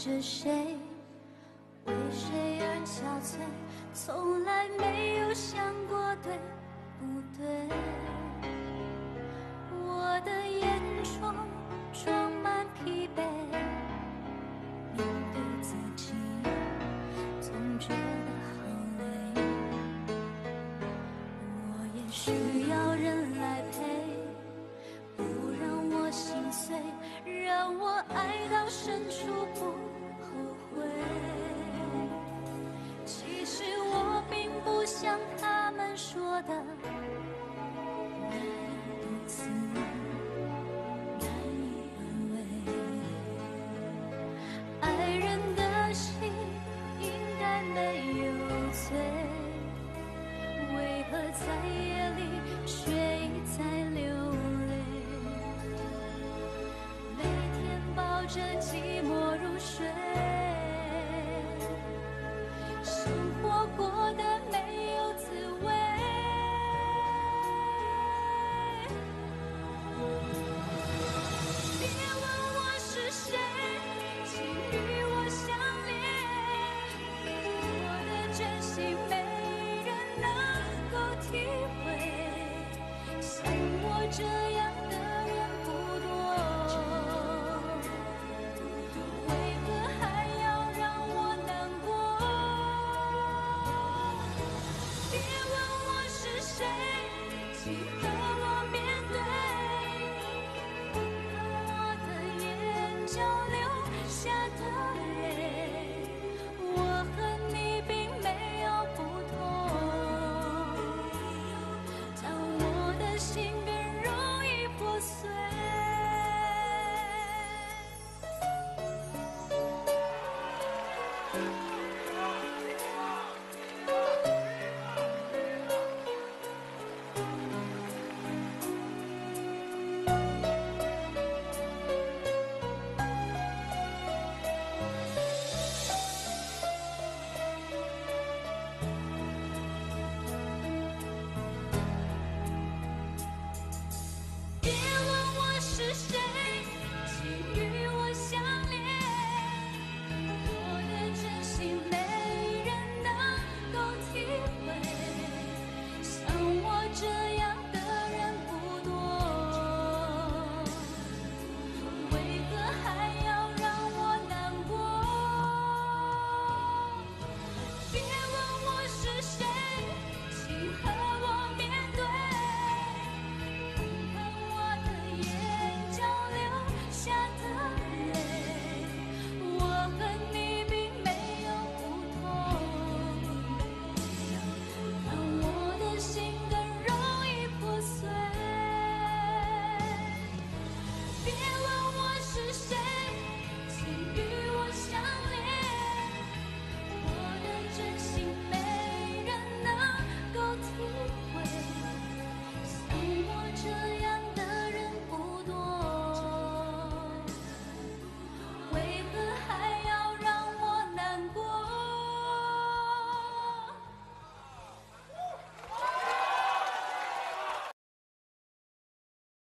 是谁？为谁而憔悴？从来没有想过对不对？我的眼中装满疲惫，面对自己总觉得好累。我也需要人来陪，不让我心碎，让我爱到深处不后悔。其实我并不像他们说的那样如此难以安慰。爱人的心应该没有罪，为何在夜里却一再流泪？每天抱着寂寞入睡，生活过得没有滋味。别问我是谁，请与我相恋，我的真心没人能够体会，像我这样的人不多，为何还要让我难过？别问我是谁，请和我面对，看我的眼角流下的泪，我和你并没有不同，但我的心更容易破碎。